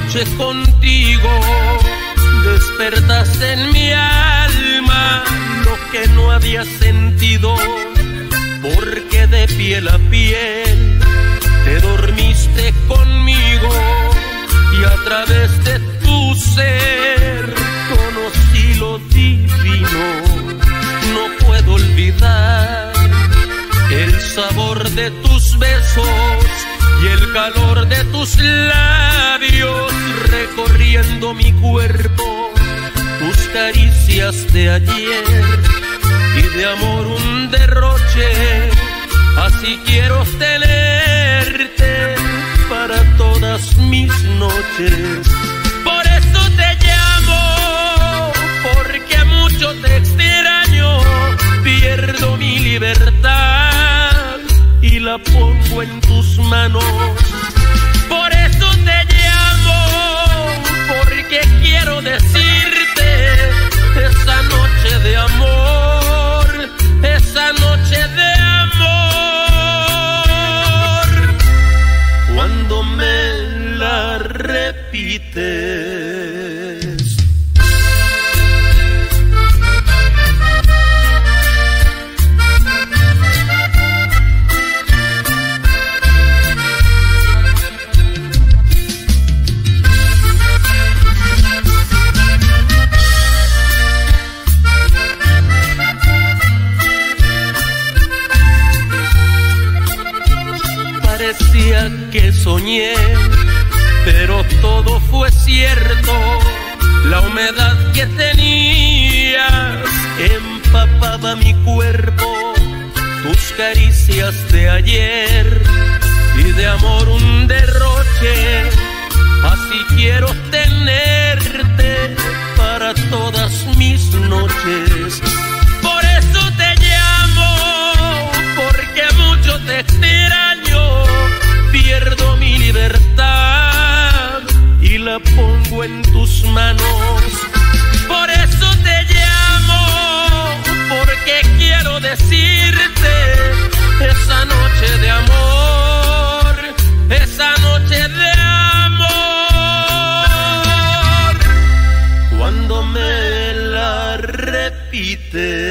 noche contigo despertaste en mi alma lo que no había sentido, porque de piel a piel te dormiste conmigo y a través de tu ser conocí lo divino. No puedo olvidar el sabor de tus besos y el calor de tus labios recorriendo mi cuerpo, tus caricias de ayer y de amor un derroche. Así quiero tenerte para todas mis noches. Por eso te llamo, porque mucho te extraño. Pierdo mi libertad y la pongo en tus manos. Por eso te llamo, porque quiero decirte esa noche de amor, esa noche de amor, cuando me la repites. Parecía que soñé, pero todo fue cierto. La humedad que tenías empapaba mi cuerpo, tus caricias de ayer y de amor un derroche. Así quiero tenerte para todas mis noches. Por eso te llamo, porque mucho te extraño. Pierdo mi libertad y la pongo en tus manos. Por eso te llamo, porque quiero decirte esa noche de amor, esa noche de amor, cuando me la repites.